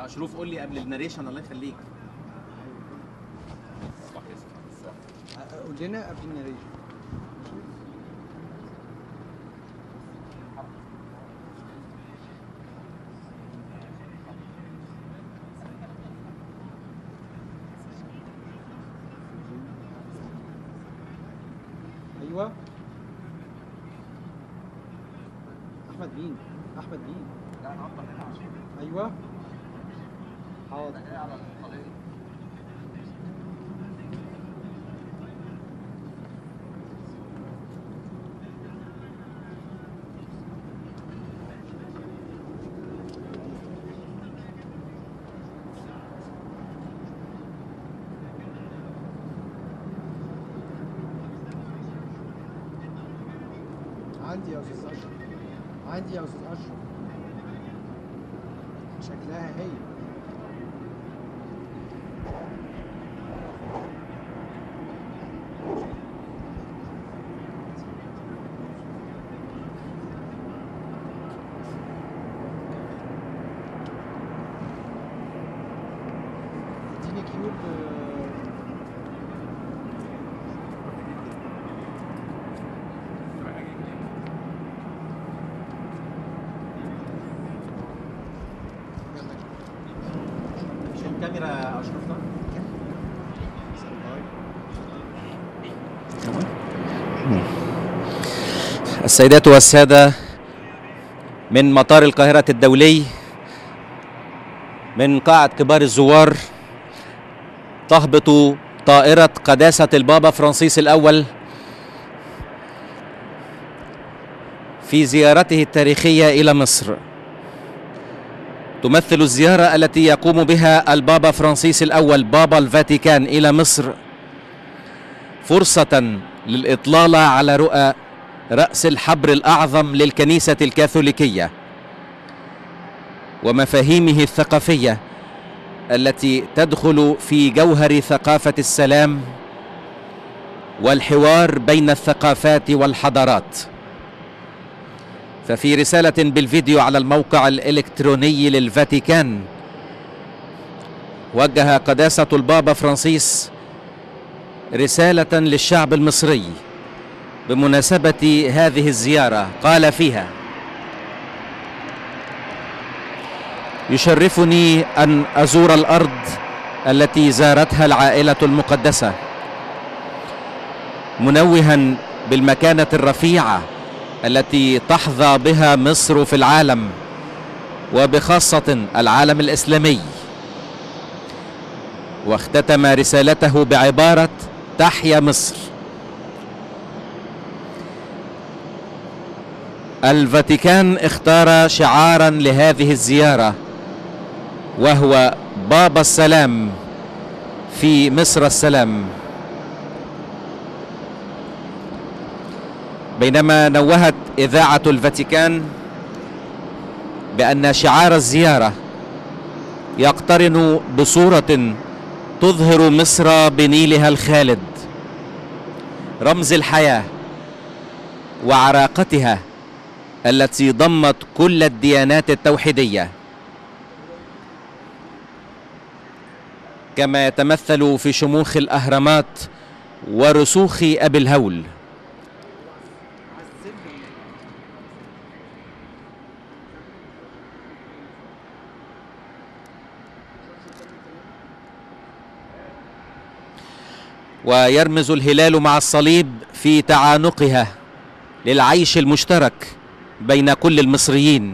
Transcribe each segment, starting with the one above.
مشروف قول لي قبل الناريشن الله يخليك. قول لنا قبل الناريشن. ايوه احمد مين؟ احمد مين؟ لا انا هفضل هنا عشان ايوه حاضر. عندي يا استاذ اشرف، عندي يا استاذ اشرف، شكلها هي. اديني كيوب. الكاميرا اشرف ده السيدات والسادة، من مطار القاهرة الدولي من قاعة كبار الزوار تهبط طائرة قداسة البابا فرانسيس الأول في زيارته التاريخية إلى مصر. تمثل الزيارة التي يقوم بها البابا فرانسيس الأول بابا الفاتيكان إلى مصر فرصة للإطلالة على رؤى رأس الحبر الأعظم للكنيسة الكاثوليكية ومفاهيمه الثقافية التي تدخل في جوهر ثقافة السلام والحوار بين الثقافات والحضارات. ففي رسالة بالفيديو على الموقع الإلكتروني للفاتيكان وجه قداسة البابا فرانسيس رسالة للشعب المصري بمناسبة هذه الزيارة. قال فيها: يشرفني أن أزور الأرض التي زارتها العائلة المقدسة، منوها بالمكانة الرفيعة التي تحظى بها مصر في العالم وبخاصة العالم الإسلامي. واختتم رسالته بعبارة: تحيا مصر. الفاتيكان اختار شعارا لهذه الزيارة وهو بابا السلام في مصر السلام، بينما نوهت إذاعة الفاتيكان بأن شعار الزيارة يقترن بصورة تظهر مصر بنيلها الخالد، رمز الحياة وعراقتها التي ضمت كل الديانات التوحيدية، كما يتمثل في شموخ الأهرامات ورسوخ أبي الهول. ويرمز الهلال مع الصليب في تعانقها للعيش المشترك بين كل المصريين.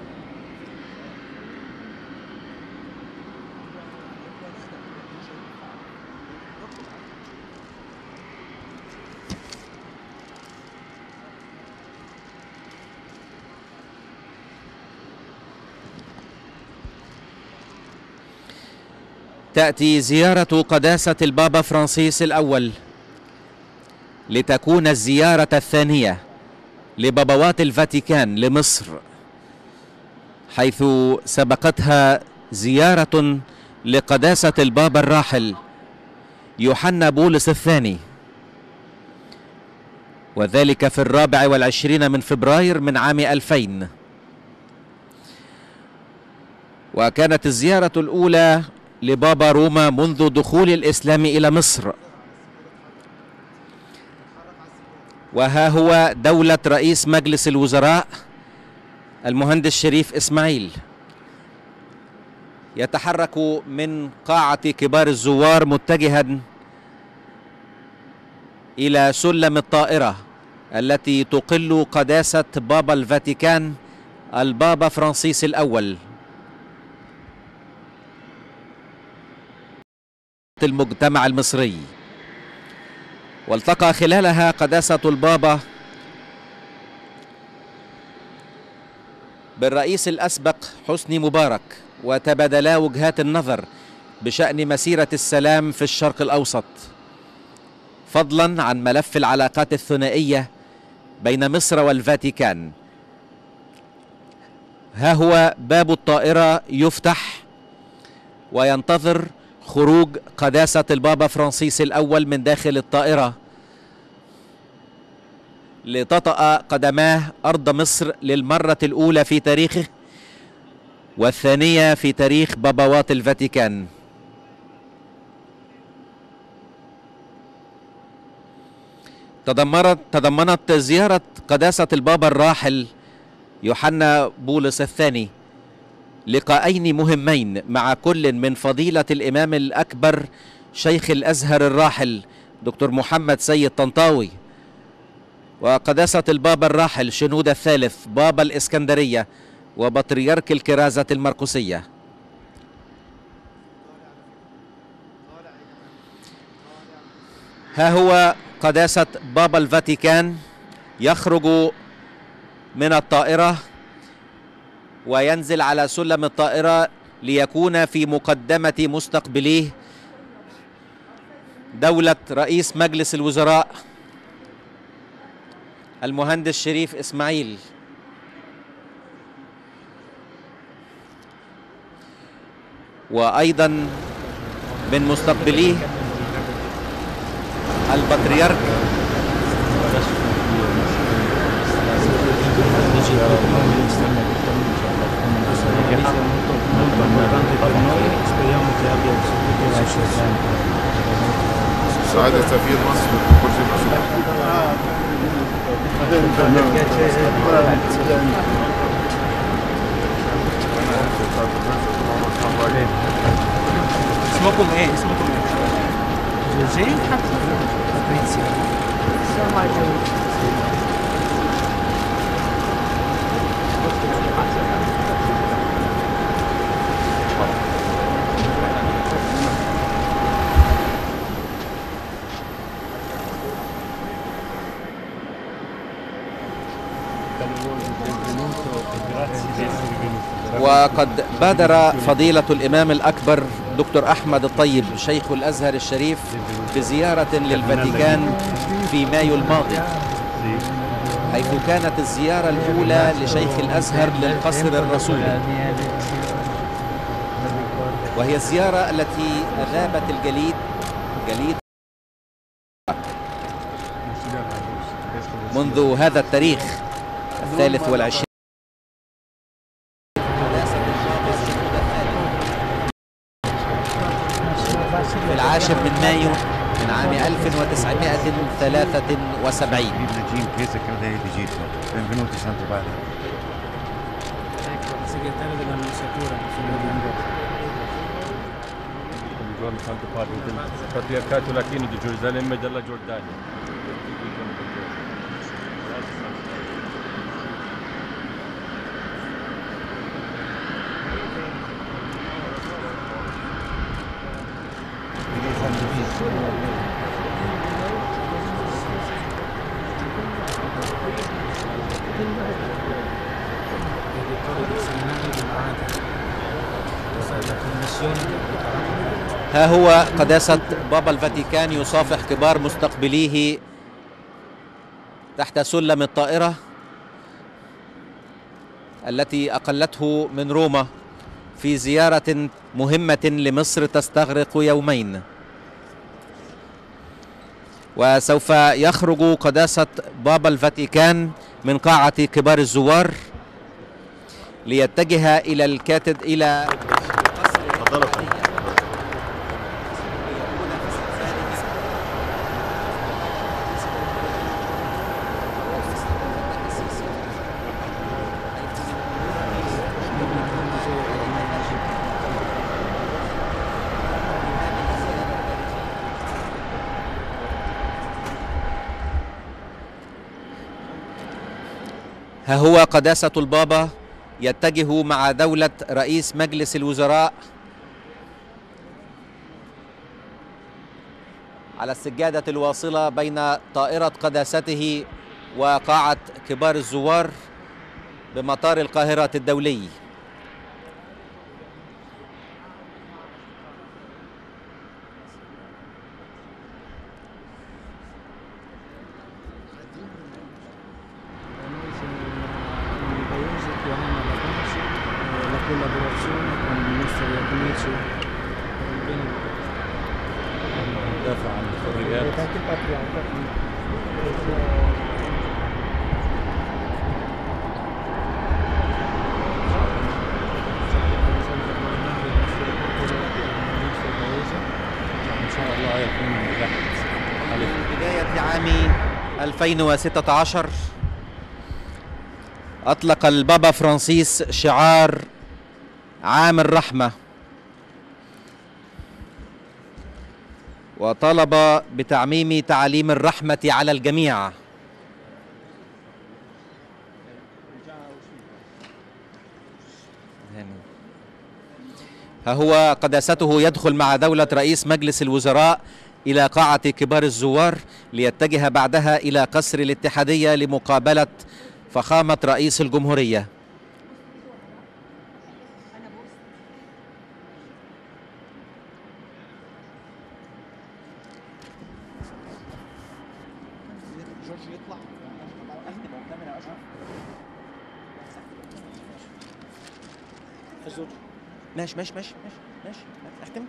تأتي زيارة قداسة البابا فرانسيس الأول لتكون الزيارة الثانية لبابوات الفاتيكان لمصر، حيث سبقتها زيارة لقداسة البابا الراحل يوحنا بولس الثاني، وذلك في 24 من فبراير من عام 2000. وكانت الزيارة الأولى لبابا روما منذ دخول الإسلام إلى مصر. وها هو دولة رئيس مجلس الوزراء المهندس شريف إسماعيل يتحرك من قاعة كبار الزوار متجها إلى سلم الطائرة التي تقل قداسة بابا الفاتيكان البابا فرانسيس الأول. المجتمع المصري، والتقى خلالها قداسة البابا بالرئيس الأسبق حسني مبارك، وتبادلا وجهات النظر بشأن مسيرة السلام في الشرق الأوسط، فضلا عن ملف العلاقات الثنائية بين مصر والفاتيكان. ها هو باب الطائرة يفتح وينتظر خروج قداسة البابا فرانسيس الأول من داخل الطائرة لتطأ قدماه أرض مصر للمرة الأولى في تاريخه والثانية في تاريخ بابوات الفاتيكان. تضمنت زيارة قداسة البابا الراحل يوحنا بولس الثاني لقاءين مهمين مع كل من فضيلة الإمام الأكبر شيخ الأزهر الراحل دكتور محمد سيد طنطاوي، وقداسة البابا الراحل شنودة الثالث بابا الإسكندرية وبطريرك الكرازة المرقسية. ها هو قداسة بابا الفاتيكان يخرج من الطائرة وينزل على سلم الطائرة ليكون في مقدمة مستقبليه دولة رئيس مجلس الوزراء المهندس شريف إسماعيل، وأيضا من مستقبليه البطريرك سعادة سفير مصر كل شيء اسمكم ايه؟ اسمكم ايه؟ جورجين؟ وقد بادر فضيلة الإمام الأكبر دكتور أحمد الطيب شيخ الأزهر الشريف بزيارة للفاتيكان في مايو الماضي، حيث كانت الزيارة الأولى لشيخ الأزهر للقصر الرسولي، وهي الزيارة التي أذابت الجليد منذ هذا التاريخ 23 في 10 من مايو من عام 1973. Santo Padre del Patriarcato Latino di Gerusalemme e della Giordania. ها هو قداسة بابا الفاتيكان يصافح كبار مستقبليه تحت سلم الطائرة التي أقلته من روما في زيارة مهمة لمصر تستغرق يومين. وسوف يخرج قداسة بابا الفاتيكان من قاعة كبار الزوار ليتجه إلى الكاتد إلى ها هو قداسة البابا يتجه مع دولة رئيس مجلس الوزراء على السجادة الواصلة بين طائرة قداسته وقاعة كبار الزوار بمطار القاهرة الدولي. دافع عن الحريات. إن شاء الله يكون نجاح. في بداية عام 2016 أطلق البابا فرانسيس شعار عام الرحمة، وطالب بتعميم تعاليم الرحمة على الجميع. ها هو قداسته يدخل مع دولة رئيس مجلس الوزراء إلى قاعة كبار الزوار ليتجه بعدها إلى قصر الاتحادية لمقابلة فخامة رئيس الجمهورية. ماشي ماشي ماشي ماشي اختم.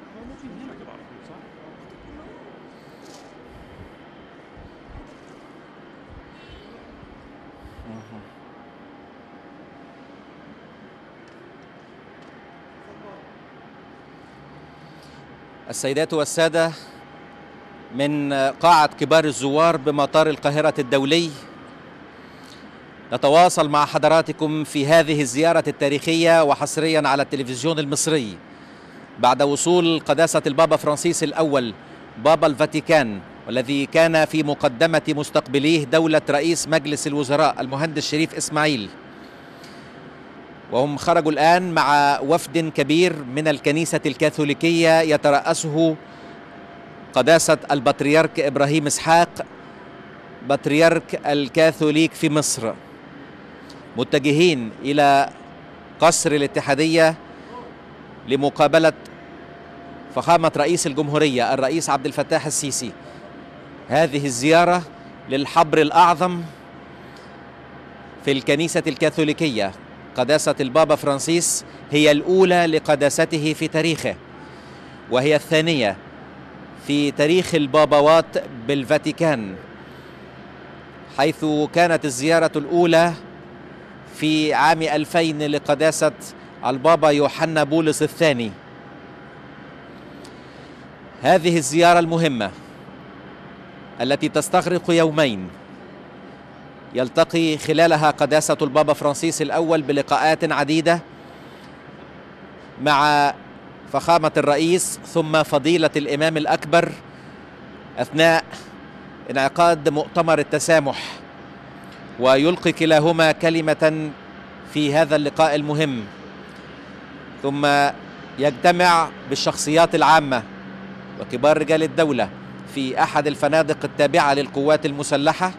السيدات والسادة، من قاعة كبار الزوار بمطار القاهرة الدولي نتواصل مع حضراتكم في هذه الزيارة التاريخية وحصريا على التلفزيون المصري بعد وصول قداسة البابا فرانسيس الأول بابا الفاتيكان، والذي كان في مقدمة مستقبليه دولة رئيس مجلس الوزراء المهندس شريف إسماعيل، وهم خرجوا الآن مع وفد كبير من الكنيسة الكاثوليكية يترأسه قداسة البطريرك إبراهيم إسحاق بطريرك الكاثوليك في مصر، متجهين إلى قصر الاتحادية لمقابلة فخامة رئيس الجمهورية الرئيس عبد الفتاح السيسي. هذه الزيارة للحبر الأعظم في الكنيسة الكاثوليكية. قداسة البابا فرانسيس هي الأولى لقداسته في تاريخه، وهي الثانية في تاريخ البابوات بالفاتيكان، حيث كانت الزيارة الأولى في عام 2000 لقداسة البابا يوحنا بولس الثاني. هذه الزيارة المهمة التي تستغرق يومين يلتقي خلالها قداسة البابا فرانسيس الأول بلقاءات عديدة مع فخامة الرئيس ثم فضيلة الإمام الأكبر أثناء انعقاد مؤتمر التسامح، ويلقي كلاهما كلمة في هذا اللقاء المهم، ثم يجتمع بالشخصيات العامة وكبار رجال الدولة في أحد الفنادق التابعة للقوات المسلحة،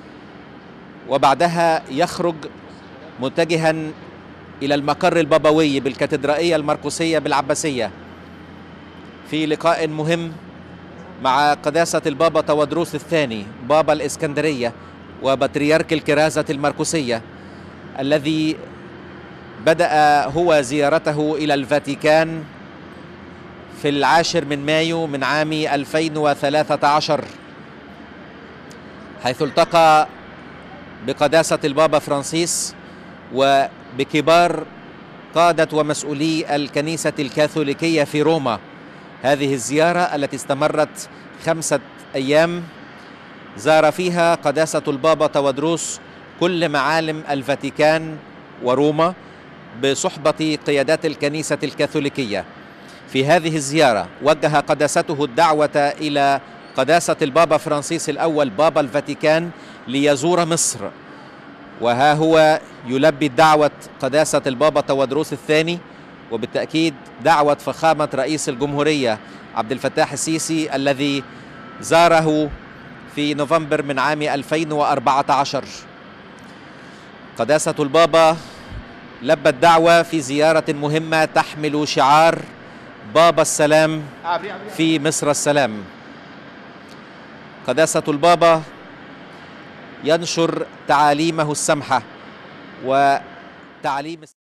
وبعدها يخرج متجها إلى المقر البابوي بالكاتدرائية المرقسية بالعباسية في لقاء مهم مع قداسة البابا تودروس الثاني بابا الإسكندرية وبطريرك الكرازة المرقسية، الذي بدأ هو زيارته إلى الفاتيكان في 10 مايو من عام 2013، حيث التقى بقداسة البابا فرانسيس بكبار قادة ومسؤولي الكنيسة الكاثوليكية في روما. هذه الزيارة التي استمرت 5 أيام زار فيها قداسة البابا تودروس كل معالم الفاتيكان وروما بصحبة قيادات الكنيسة الكاثوليكية. في هذه الزيارة وجه قداسته الدعوة إلى قداسة البابا فرانسيس الأول بابا الفاتيكان ليزور مصر، وها هو يلبي دعوة قداسة البابا تودروس الثاني، وبالتأكيد دعوة فخامة رئيس الجمهورية عبد الفتاح السيسي الذي زاره في نوفمبر من عام 2014. قداسة البابا لبى الدعوة في زيارة مهمة تحمل شعار بابا السلام في مصر السلام. قداسة البابا ينشر تعاليمه السمحة وتعليم